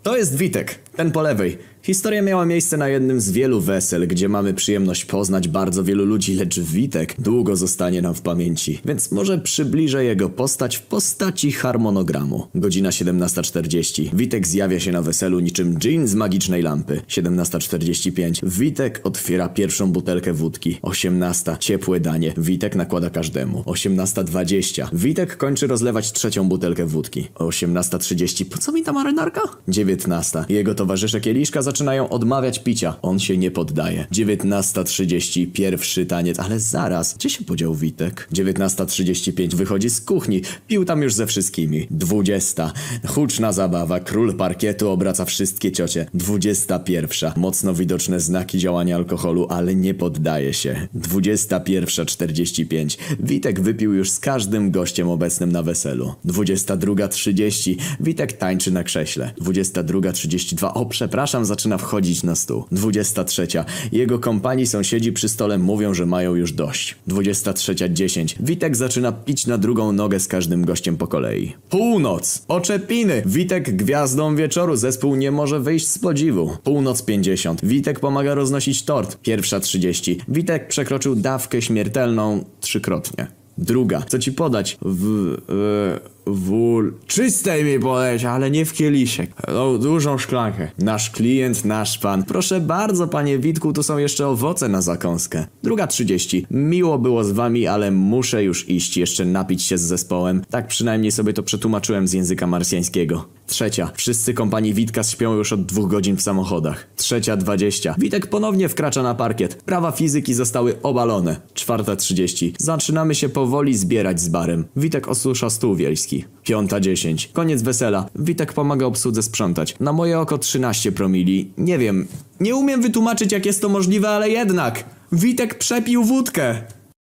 To jest Witek, ten po lewej. Historia miała miejsce na jednym z wielu wesel, gdzie mamy przyjemność poznać bardzo wielu ludzi, lecz Witek długo zostanie nam w pamięci. Więc może przybliżę jego postać w postaci harmonogramu. Godzina 17:40. Witek zjawia się na weselu niczym dżin z magicznej lampy. 17:45. Witek otwiera pierwszą butelkę wódki. 18:00. Ciepłe danie. Witek nakłada każdemu. 18:20. Witek kończy rozlewać trzecią butelkę wódki. 18:30. Po co mi ta marynarka? 19:00. Jego towarzysze kieliszka zaczynają odmawiać picia. On się nie poddaje. 19:30. Pierwszy taniec. Ale zaraz. Gdzie się podział Witek? 19:35. Wychodzi z kuchni. Pił tam już ze wszystkimi. 20:00. Huczna zabawa. Król parkietu obraca wszystkie ciocie. 21:00. Mocno widoczne znaki działania alkoholu, ale nie poddaje się. 21:45. Witek wypił już z każdym gościem obecnym na weselu. 22:30. Witek tańczy na krześle. 22:32. O, przepraszam, zaczyna wchodzić na stół. 23:00. Jego kompanii sąsiedzi przy stole mówią, że mają już dość. 23:10. Witek zaczyna pić na drugą nogę z każdym gościem po kolei. Północ. Oczepiny. Witek gwiazdą wieczoru. Zespół nie może wyjść z podziwu. Północ 50. Witek pomaga roznosić tort. 1:30. Witek przekroczył dawkę śmiertelną 3-krotnie. Druga. Co ci podać? Czystej mi podać, ale nie w kieliszek. No, dużą szklankę. Nasz klient, nasz pan. Proszę bardzo, panie Witku, tu są jeszcze owoce na zakąskę. 2:30. Miło było z wami, ale muszę już iść jeszcze napić się z zespołem. Tak przynajmniej sobie to przetłumaczyłem z języka marsjańskiego. 3:00. Wszyscy kompanii Witka śpią już od 2 godzin w samochodach. 3:20. Witek ponownie wkracza na parkiet. Prawa fizyki zostały obalone. 4:30. Zaczynamy się powoli zbierać z barem. Witek osusza stół wiejski. 5:10. Koniec wesela. Witek pomaga obsłudze sprzątać. Na moje oko 13 promili. Nie wiem. Nie umiem wytłumaczyć, jak jest to możliwe, ale jednak. Witek przepił wódkę.